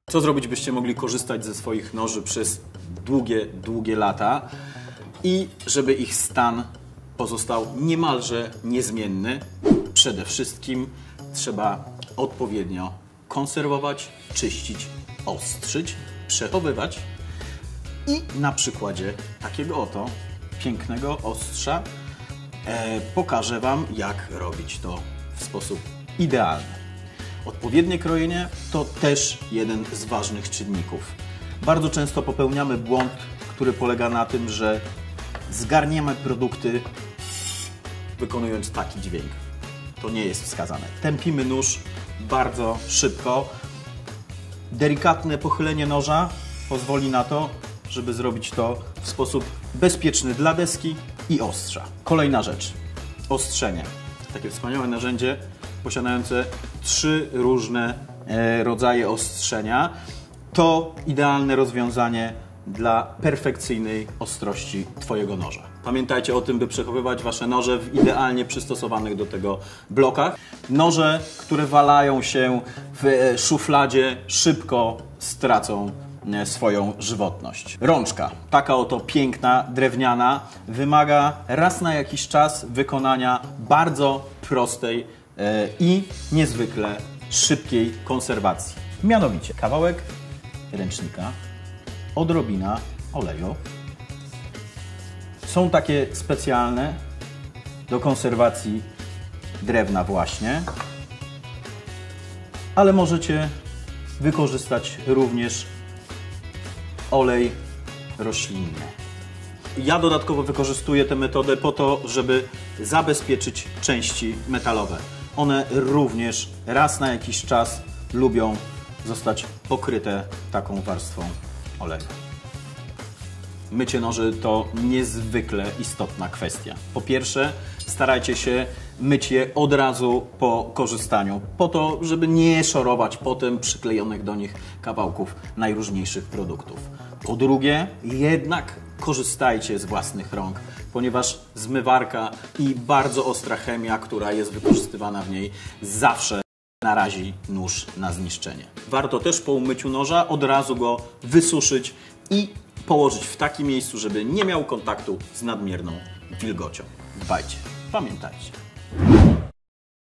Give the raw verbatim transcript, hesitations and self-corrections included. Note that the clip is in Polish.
Co zrobić, byście mogli korzystać ze swoich noży przez długie, długie lata i żeby ich stan pozostał niemalże niezmienny? Przede wszystkim trzeba odpowiednio konserwować, czyścić, ostrzyć, przechowywać i na przykładzie takiego oto pięknego ostrza e, pokażę Wam, jak robić to w sposób idealny. Odpowiednie krojenie to też jeden z ważnych czynników. Bardzo często popełniamy błąd, który polega na tym, że zgarniemy produkty wykonując taki dźwięk. To nie jest wskazane. Tępimy nóż bardzo szybko. Delikatne pochylenie noża pozwoli na to, żeby zrobić to w sposób bezpieczny dla deski i ostrza. Kolejna rzecz. Ostrzenie. Takie wspaniałe narzędzie posiadające trzy różne e, rodzaje ostrzenia. To idealne rozwiązanie dla perfekcyjnej ostrości Twojego noża. Pamiętajcie o tym, by przechowywać Wasze noże w idealnie przystosowanych do tego blokach. Noże, które walają się w szufladzie, szybko stracą swoją żywotność. Rączka, taka oto piękna, drewniana, wymaga raz na jakiś czas wykonania bardzo prostej i niezwykle szybkiej konserwacji. Mianowicie kawałek ręcznika, odrobina oleju. Są takie specjalne do konserwacji drewna właśnie, ale możecie wykorzystać również olej roślinny. Ja dodatkowo wykorzystuję tę metodę po to, żeby zabezpieczyć części metalowe. One również raz na jakiś czas lubią zostać pokryte taką warstwą oleju. Mycie noży to niezwykle istotna kwestia. Po pierwsze, starajcie się myć je od razu po korzystaniu, po to, żeby nie szorować potem przyklejonych do nich kawałków najróżniejszych produktów. Po drugie, jednak korzystajcie z własnych rąk, ponieważ zmywarka i bardzo ostra chemia, która jest wykorzystywana w niej, zawsze narazi nóż na zniszczenie. Warto też po umyciu noża od razu go wysuszyć i położyć w takim miejscu, żeby nie miał kontaktu z nadmierną wilgocią. Dbajcie, pamiętajcie.